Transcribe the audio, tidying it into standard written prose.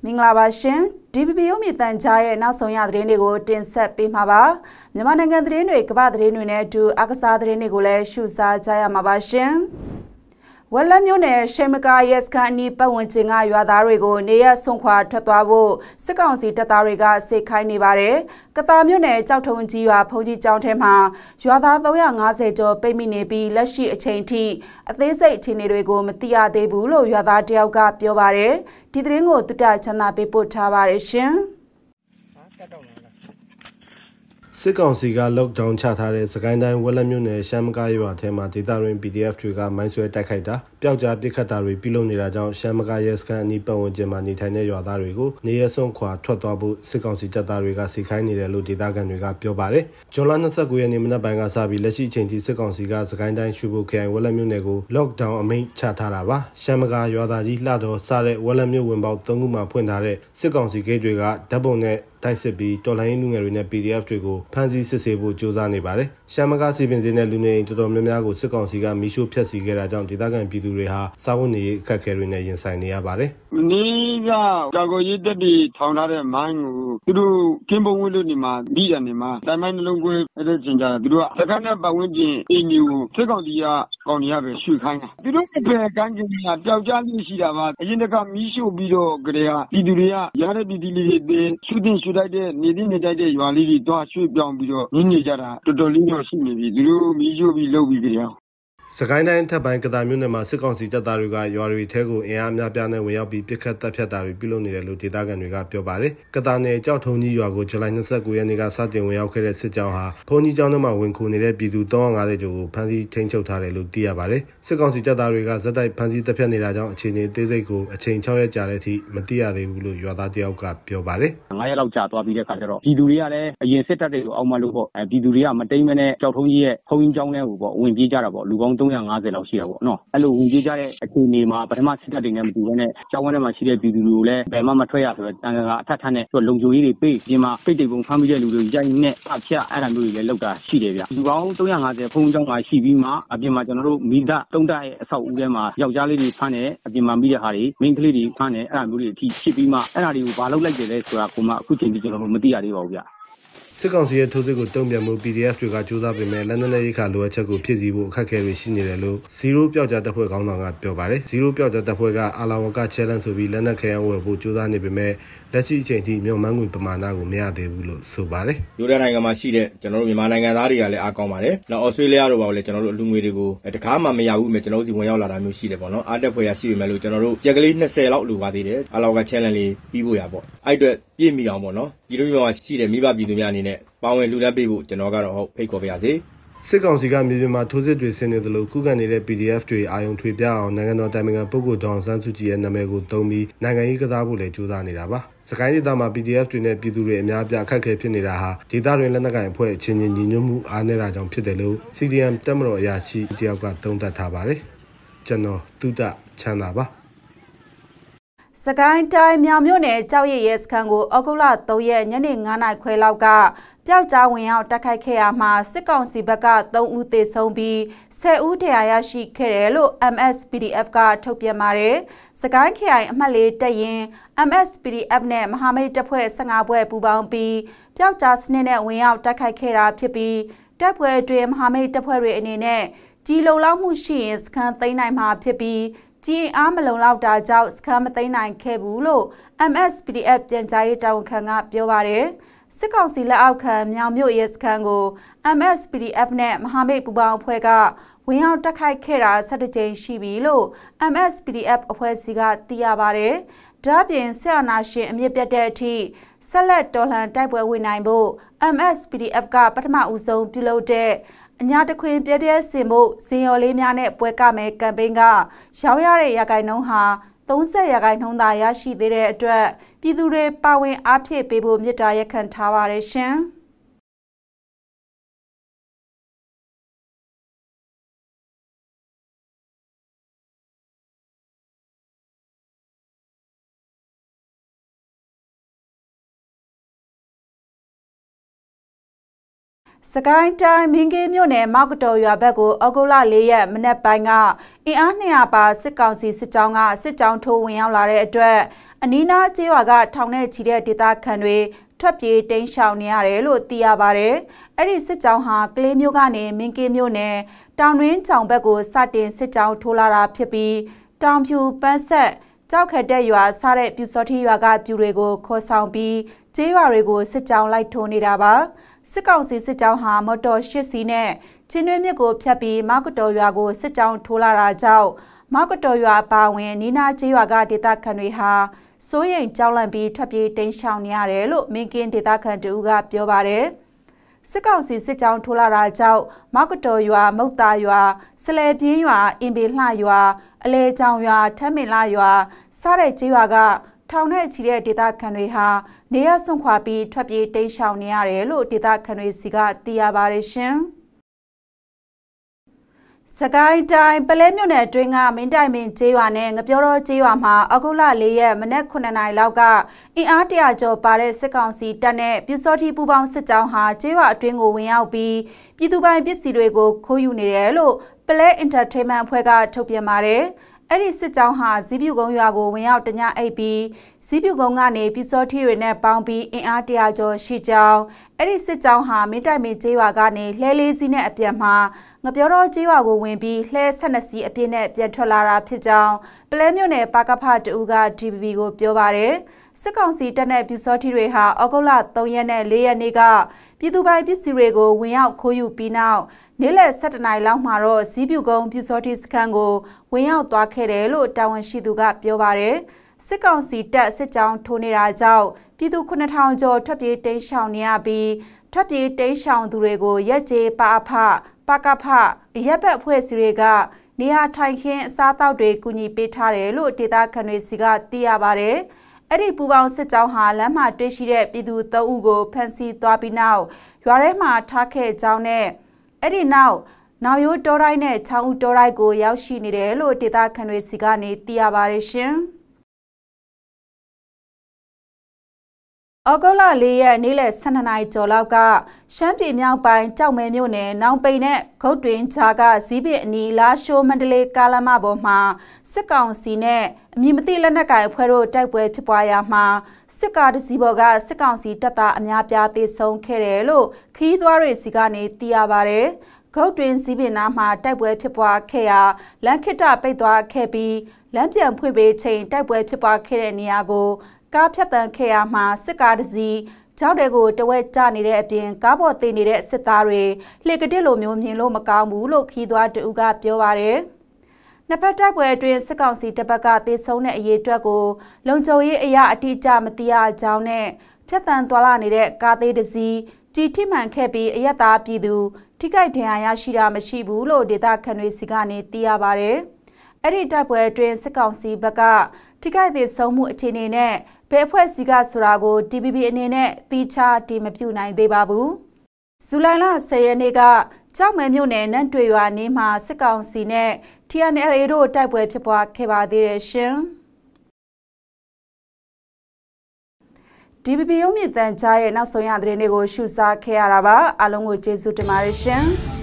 Mingla Bashin, DVB Digital now so ya Drenigo, Tin Set Pimaba, Namanagan Drenu, Kabadrinu to Akasa Drenigule, Shusa Jaya Mabashin. Walamune, Shemaka, yes, Kani, Pawantinga, Yadarigo, Nea Sonqua, Tatuavo, Seconsi Tatariga, Sekani Bare, Katamune, Chautonji, Podi Joutema, Yada, the young Azeto, Peminebi, Lashi, a chain tea, at they say Tinerigo, Matia de Bulo, Yada Dialga, Piovare, Tidringo to Dachana, People Tavarishin. စစ်ကောင်စီက lockdown ချထားတဲ့စကိုင်းတိုင်းဝက်လက်မြို့နယ်ရှမ်းမကားရွာထဲမှာဒေသတွင်း PDF တွေကမိုင်းဆွဲတိုက်ခိုက်တာပျောက်ကြားပစ်ခတ်တာတွေပြုလုပ်နေတာကြောင့်ရှမ်းမကားရဲစခန်းအနီးပတ်ဝန်းကျင်မှာနေထိုင်တဲ့ရွာသားတွေကိုနေရဆုံးခွာထွက်သွားဖို့စစ်ကောင်စီတပ်သားတွေကစီခိုင်းနေတယ်လို့ဒေသခံတွေကပြောပါတယ်။ဇွန်လ29ရက်နေ့မနက်ပိုင်းကစပြီးလက်ရှိအချိန်ထိစစ်ကောင်စီကစကိုင်းတိုင်းရွှေဘိုခရိုင်ဝက်လက်မြို့နယ်ကို lockdown အမိန့်ချထားတာပါ။ရှမ်းမကားရွာသားကြီးလှတော်စတဲ့ဝက်လက်မြို့ဝင်ပေါက်3ခုမှာဖွင့်ထားတဲ့စစ်ကောင်စီဂိတ်တွေကဓာတ်ပုံနဲ့တိုက်စစ်ပြီးတော်လိုင်းလူငယ်တွေနဲ့ PDF တွေကိုဖမ်းဆီးစစ်ဆေးဖို့ကြိုးစားနေပါတယ်။ရှမ်းမကားစီပင်စင်းနဲ့လူနေအိမ်တော်တော်များများကိုစစ်ကောင်စီကမီးရှို့ဖျက်ဆီးခဲ့တာကြောင့်ဒေသခံပြည်သူတွေဟာစားဝတ်နေရေးအခက်အခဲတွေနဲ့ရင်ဆိုင်နေရပါတယ်။မင်းကကာကိုရေးတက်ပြီးထောင်ထားတဲ့မိုင်းကိုသူတို့ကင်းပုံဝင်းလို့နေမှာပြီးရနေမှာတိုင်မိုင်းနှလုံးကွင်းအဲ့ဒါချင်းကြတာသူတို့ကစကန်တဲ့ပတ်ဝန်းကျင်အင်းကြီးကိုစစ်ကောင်စီကကောင်ကြီးကပဲရွှေ့ခိုင်းတာသူတို့ပဲကန်းကျင်ကပျောက်ကြားလေးရှိတာပါအရင်တကမီးရှို့ပြီးတော့ကြတဲ့ပြည်သူတွေကရတဲ့ပြည်သူလေးတွေရှုတင်ရှုတိုက်တဲ့နေတိနေတိုက်တဲ့ရွာလေးတွေတွားရွှေ့ပြောင်းပြီးတော့နေကြတာတော်တော်လေးတော့ရှိနေပြီသူတို့မီးရှို့ပြီးလုပ်ပြီးကြတယ်စကိုင်းတိုင်းထပ်ပိုင်းကတာမြို့နယ်မှာစစ်ကောင်စီတပ်သားတွေကရွာတွေထဲကိုအင်အားများပြားနဲ့ဝင်ရောက်ပြီးပစ်ခတ်တပ်ဖြတ်တာတွေပြုလုပ်နေတယ်လို့ဒေသခံတွေကပြောပါတယ်။ကတာနယ်ကြောက်ထုံကြီးရွာကိုဇူလိုင်29ရက်နေ့ကစတင်ဝင်ရောက်ခဲ့တဲ့စစ်ကြောင်းဟာဘုံကြီးကျောင်းထဲမှာဝင်ခိုနေတဲ့ပြည်သူ350ကျော်ကိုဖမ်းဆီးထိန်းချုပ်ထားတယ်လို့သိရပါတယ်။စစ်ကောင်စီတပ်သားတွေကဇက်တိုက်ဖမ်းဆီးတပ်ဖြတ်နေတာကြောင့်အခြေအနေသေးစိတ်ကိုအချိန်6ရက်ကြာတဲ့အထိမသိရသေးဘူးလို့ရွာသားတယောက်ကပြောပါတယ်။9ရက်လောက်ကြာသွားပြီးတဲ့ခါကျတော့ပြည်သူတွေကလည်းအရင်စစ်တပ်တွေကိုအောက်မှလို့ပေါ့ပြည်သူတွေကမတိမ်မနဲ့ကြောက်ထုံကြီးရဲ့ဘုံကြီးကျောင်းထဲကိုပေါ့ဝင်ပြေးကြတာပေါ့လူပေါင်း350လောက်ရှိတာပေါ့နော်အဲ့လိုဝင်ပြေးကြတဲ့အခြေအနေမှာပထမစစ်တပ်တွေနဲ့မတူဘဲနဲ့ကျောင်းဝန်းထဲမှာရှိတဲ့ပြည်သူတွေကိုလည်းဘယ်မှမထွက်ရဆိုတော့တန်ခါကအထက်ထပ်နဲ့လုံခြုံရေးတွေပေးပြင်မှာပိတ်တိတ်ပုံဖမ်းပြီးတဲ့လူတွေရိုက်နဲ့အဖျက်အဲ့ဒါမျိုးတွေလည်းလောက်တာရှိတယ်ဗျလူပေါင်း350ဖုန်းကျောင်းမှာရှိပြီးမှအပြင်မှာကျွန်တော်တို့မိသား3တပ်ရဲ့အဆောက်အဦထဲမှာယောက်ျားလေးတွေဖမ်းတယ်အပြင်မှာမိတဲ့ဟာတွေမိန်းကလေးတွေဖမ်းတယ်အဲ့ဒါမျိုးတွေအထိဖြစ်ပြီးမှအဲ့ဒါတွေကိုဘာလုပ်လိုက်တယ်လဲဆိုတာကိုမှအခုချိန်ထိကျွန်တော်တို့မသိရသေးပါဘူးဗျစစ်ကောင်စီရဲ့ထိုးစစ်ကိုတုံ့ပြန်မှု PDF တွေကကြိုးစားပေမဲ့လက်နက်နဲ့ရိခါလိုအပ်ချက်ကိုဖြည့်ဆည်းဖို့အခက်အခဲတွေရှိနေတယ်လို့0ပျောက်ကြားတပ်ဖွဲ့ခေါင်းဆောင်ကပြောပါတယ်0ပျောက်ကြားတပ်ဖွဲ့ကအာလာဝက challenge ဆိုပြီးလက်နက်ခဲယမ်းဝယ်ဖို့ကြိုးစားနေပေမဲ့လက်ရှိအချိန်ထိမြောက်မန်းငွေပမာဏကိုမရသေးဘူးလို့ဆိုပါတယ်ယူရိုနိုင်ငံမှာရှိတဲ့ကျွန်တော်တို့မြန်မာနိုင်ငံသားတွေကလည်းအားကောင်းပါတယ်နောက်ဩစတြေးလျတို့ပါလည်းကျွန်တော်တို့အလူငွေတွေကိုတကားမှမရဘူးမြကျွန်တော်တို့စီဝင်ရောက်လာတာမျိုးရှိတယ်ပေါ့နော်အားတက်ဖွယ်ရရှိပေမဲ့လို့ကျွန်တော်တို့ရက်ကလေး20လောက်လိုပါသေးတယ်အာလာဝက challenge လေးပြီးဖို့ရပေါ့အဲ့အတွက်ပြည့်မီအောင်ပေါ့နော်ဒီလိုမျိုးမှာရှိတဲ့မိဘပြည်သူများအနေနဲ့ပါဝင်လူတန်းပေးဖို့ကျွန်တော်ကတော့ဟုတ်ဖိတ်ခေါ်ပါရစေစစ်ကောင်စီကမြေပြင်မှာထိုးစစ်တွေဆင်နေတယ်လို့ခုခံနေတဲ့ PDF တွေအာယုံထွေပြအောင်နိုင်ငံတော်တိုင်ပင်ခံပုဂ္ဂိုလ်ဒေါအောင်ဆန်းစုကြည်ရဲ့နာမည်ကိုသုံးပြီးနိုင်ငံရေးကစားဖို့လည်းကြိုးစားနေတာပါစကိုင်းဒေသမှာ PDF တွေနဲ့ပြည်သူတွေအများအပြားအခက်အခဲဖြစ်နေတာဟာဒေသတွင်းလက်နက်ကိုင်အဖွဲ့အချင်းချင်းညီညွတ်မှုအားနည်းတာကြောင့်ဖြစ်တယ်လို့ CDM တက်မတော်အရာရှိတယောက်ကသုံးသပ်ထားပါတယ်ကျွန်တော်တုဒ္ဒချမ်းသာပါစကိုင်းတိုင်းမြောင်မြို့နယ်ကြောက်ရည်ရဲစခန်းကိုဩဂုတ်လ3ရက်ညနေ9:00နာရီခွဲလောက်ကပျောက်ကြားဝင်ရောက်တိုက်ခိုက်ခဲ့ရမှာစစ်ကောင်စီဘက်က3ဦးသေဆုံးပြီး10ဦးဒဏ်ရာရရှိခဲ့တယ်လို့ MSPDF ကထုတ်ပြန်ပါတယ်။စကိုင်းခရိုင်အမှတ်4တပ်ရင်း MSPDF နဲ့မဟာမိတ်တပ်ဖွဲ့15ဖွဲ့ပူးပေါင်းပြီးပျောက်ကြားစနစ်နဲ့ဝင်ရောက်တိုက်ခိုက်ခဲ့တာဖြစ်ပြီးတပ်ဖွဲ့အတွင်းမဟာမိတ်တပ်ဖွဲ့တွေအနေနဲ့ကြီးလုံလောက်မှုရှိရင်စခန်းသိမ်းနိုင်မှာဖြစ်ပြီးကြည်အားမလုံလောက်တာကြောင့်စခန်းမသိမ်းနိုင်ခဲ့ဘူးလို့ MSPDF ပြန်ကြားရေးတာဝန်ခံကပြောပါတယ်စစ်ကောင်စီလက်အောက်ခံမြောင်မြို့ရဲစခန်းကို MSPDF နဲ့မဟာမိတ်ပူးပေါင်းအဖွဲ့ကဝင်ရောက်တိုက်ခိုက်ခဲ့တာ17ကြိမ်ရှိပြီလို့ MSPDF အဖွဲ့စီကသိရပါတယ်ဒါ့အပြင်ဆက်အာဏာရှင်အမြင့်ပြတ်တဲ့အထိဆက်လက်တော်လှန်တိုက်ပွဲဝင်နိုင်ဖို့ MSPDF ကပထမဦးဆုံးပြုလုပ်တဲ့အညာတခွင်ပြပြစင်ဖို့ဇင်ရော်လေးများနဲ့ပွဲကမယ်ကမ်ပိန်းကရောင်းရတဲ့ရာဂိုင်နှုန်းဟာ30ရာခိုင်နှုန်းသာရရှိသေးတဲ့အတွက်ပြည်သူတွေပါဝင်အားဖြည့်ပေးဖို့မြစ်တာရက်ခံထားပါတယ်ရှင်။စကိုင်းတိုင်းမင်းကင်းမြို့နယ်မောက်ကတော်ရွာဘက်ကိုဩဂုတ်လ4ရက်မနက်ပိုင်းကအင်အား200ပါစစ်ကောင်စီစစ်ကြောင်းကစစ်ကြောင်းထိုးဝင်ရောက်လာတဲ့အတွက်အနီးနားကျေးရွာကထောင်နဲ့ချီတဲ့ဒေသခံတွေထွက်ပြေးတိမ်းရှောင်နေရတယ်လို့သိရပါတယ်။အဲ့ဒီစစ်ကြောင်းဟာကလေးမျိုးကနေမင်းကင်းမြို့နယ်တောင်တွင်းကြောင်ဘက်ကိုစတင်စစ်ကြောင်းထိုးလာတာဖြစ်ပြီးတောင်ဖြူပန်းဆက်ကြောက်ခက်တဲ့ရွာစားတဲ့ပြူစောတိရွာကပြူတွေကိုခေါ်ဆောင်ပြီးကျေးရွာတွေကိုစစ်ကြောင်းလိုက်ထိုးနေတာပါစစ်ကောင်စီစစ်ကြောင်းဟာမော်တော်၈စီးနဲ့ချင်းတွင်းမြစ်ကိုဖြတ်ပြီးမောက်ကတော်ရွာကိုစစ်ကြောင်းထိုးလာတာကြောင့်မောက်ကတော်ရွာပါဝင်နီးနားကျေးရွာကဒေသခံတွေဟာစိုးရိမ်ကြောက်လန့်ပြီးထွက်ပြေးတိမ်းရှောင်နေရတယ်လို့မင်းကင်းဒေသခံတူကပြောပါတယ်စစ်ကောင်စီစစ်ကြောင်းထိုးလာတာကြောင့်မောက်ကတော်ရွာမုတ်တာရွာစလဲပြင်းရွာအင်ပေလှရွာအလဲချောင်ရွာထမ်းမင်လာရွာစတဲ့ကျေးရွာကထောင်နဲ့ချီတဲ့ဒေသခံတွေဟာနေရစွန့်ခွာပြီးထွက်ပြေးတိမ်းရှောင်နေရတယ်လို့ဒေသခံတွေစီကသိရပါတယ်ရှင်စကိုင်းတိုင်းပလဲမြို့နယ်အတွင်းကမင်းတိုင်ပင်ကျေးရွာနဲ့ငပြောတော်ကျေးရွာမှာဩဂုတ်လ4ရက်မနက်9နာရီလောက်ကအင်အား100ကျော်ပါတဲ့စစ်ကောင်စီတပ်နဲ့ပြူစောတိပူပေါင်းစစ်ကြောင်းဟာကျေးရွာအတွင်းကိုဝင်ရောက်ပြီးပြည်သူပိုင်ပစ္စည်းတွေကိုခိုးယူနေတယ်လို့ပလဲ Entertainment အဖွဲ့ကထုတ်ပြန်ပါတယ်အဲ့ဒီစစ်ကြောင်းဟာဇီးပြူကုန်းရွာကိုဝင်ရောက်တညအိပ်ပြီးဇီးပြူကုန်းကနေပြူစောထီတွေနဲ့ပေါင်းပြီးအင်အား100ကျော်ရှိကြောင်းအဲ့ဒီစစ်ကြောင်းဟာမင်းတိုင်ပင်ကျေးရွာကနေလှဲလေးစီးနဲ့အပြန်မှာငပြောတော်ကျေးရွာကိုဝင်ပြီးလှဲ12စီးအပြည့်နဲ့ပြန်ထွက်လာတာဖြစ်ကြောင်းပလဲမြို့နယ်ပါကဖတူက DVB ကိုပြောပါတယ်စစ်ကောင်စီတပ်နဲ့ပြူစောထီတွေဟာဩဂုတ်လ3ရက်နဲ့4ရက်နေ့ကပြည်သူပိုင်ပစ္စည်းတွေကိုဝင်ရောက်ခိုးယူပြီးနောက်နေ့လယ်7:00နာရီလောက်မှာတော့ဇီးပြူကုန်းပြူစောတိစခန်းကိုဝင်ရောက်သွားခဲ့တယ်လို့တာဝန်ရှိသူကပြောပါတယ်စစ်ကောင်စီတပ်စစ်ကြောင်းထိုးနေတာကြောင့်ပြည်သူ9000ကျော်ထွက်ပြေးတိမ်းရှောင်နေရပြီးထွက်ပြေးတိမ်းရှောင်သူတွေကိုရက်ကျေးပါဖပကဖရပ်ဘက်အဖွဲ့အစည်းတွေကနေရာထိုင်ခင်းအစားအသောက်တွေကူညီပေးထားတယ်လို့ဒေသခံတွေစီကသိရပါတယ်အဲ့ဒီပူပေါင်းစစ်ကြောင်းဟာလမ်းမှာတွေ့ရှိတဲ့ပြည်သူ3ဦးကိုဖမ်းဆီးသွားပြီးနောက်ရွာထဲမှာထားခဲ့ကြောင်းနဲ့အဲ့ဒီနောက်ရိုးတောတိုင်းနဲ့ချောင်းဦးတောတိုင်းကိုရောက်ရှိနေတယ်လို့ဒေသခံတွေစီကနေသိရပါတယ်ရှင်။ဩဂုတ်လ4ရက်နေ့လယ်12နာရီကျော်လောက်ကရှမ်းပြည်မြောက်ပိုင်းကြောက်မဲမြို့နယ်နောင်ပိန်နဲ့ဂုတ်တွင်ဂျာကဇီးပင်အနီလာရှိုးမန္တလေးကားလမ်းမပေါ်မှာစစ်ကောင်စီနဲ့အမည်မသိလက်နက်ကိုင်အဖွဲ့တို့တိုက်ပွဲဖြစ်ပွားရာမှာစစ်ကားတစ်စီးပေါ်ကစစ်ကောင်စီတပ်သားအများပြားသေဆုံးခဲ့တယ်လို့ခီးသွွားတွေစီကနေသိရပါတယ်။ဂုတ်တွင်ဇီးပင်နားမှာတိုက်ပွဲဖြစ်ပွားခဲ့ရာလမ်းခိတ္တပိတ်သွားခဲ့ပြီးလမ်းပြန်ဖွင့်ပေးချိန်တိုက်ပွဲဖြစ်ပွားခဲ့တဲ့နေရာကိုကားဖြတ်တန်းခဲ့ရမှာစစ်ကားတစ်စီးကြောက်တွေကိုတဝက်ကျနေတဲ့အပြင်ကားပေါ်တင်နေတဲ့စစ်သားတွေလှေကတစ်လိုမျိုးမြင်လို့မကောင်းဘူးလို့ခီးသွွားတူကပြောပါတယ်။နှစ်ဖက်တိုက်ပွဲအတွင်းစစ်ကောင်စီတပ်ဘက်ကသေဆုံးတဲ့အရေးအတွက်ကိုလုံခြုံရေးအရာအတိအကျမသိရကြောင်းနဲ့ဖြတ်တန်းသွားလာနေတဲ့ကားသေးတစ်စီးကြီးထိမှန်ခဲ့ပြီးအရက်သားပြည်သူထိခိုက်ဒဏ်ရာရရှိတာမရှိဘူးလို့ဒေသခံတွေစီကနေသိရပါတယ်။အဲ့ဒီတိုက်ပွဲအတွင်းစစ်ကောင်စီဘက်ကထိခိုက်သေဆုံးမှုအခြေအနေနဲ့ဘယ်အဖွဲ့စီကဆိုတာကို DVB အနေနဲ့တိကျတည်မပြုနိုင်သေးပါဘူး။ဇူလိုင်လ10ရက်နေ့ကကြောက်မဲမြို့နယ်နန့်တွေရွာနေမှာစစ်ကောင်စီနဲ့ TNLA တို့တိုက်ပွဲဖြစ်ပွားခဲ့ပါသေးတယ်ရှင်။ DVB ရုံးမြင့်တန်ကြားရဲ့နောက်ဆုံးရသတင်းတွေကိုရှုစားခဲ့ရတာပါအားလုံးကိုကျေးဇူးတင်ပါတယ်ရှင်။